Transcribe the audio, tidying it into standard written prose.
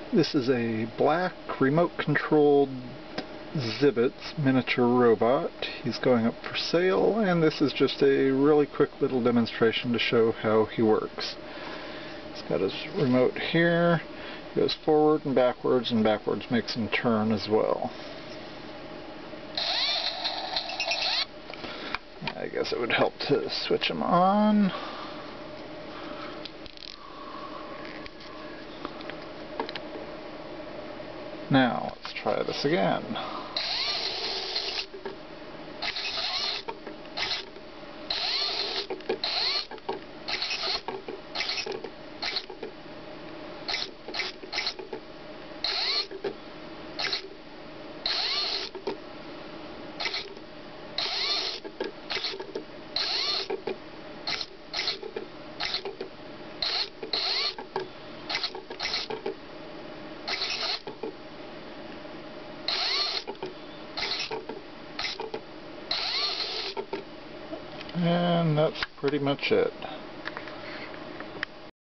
This is a black remote-controlled Zibits miniature robot. He's going up for sale, and this is just a really quick little demonstration to show how he works. He's got his remote here. He goes forward and backwards makes him turn as well. I guess it would help to switch him on. Now, let's try this again. And that's pretty much it.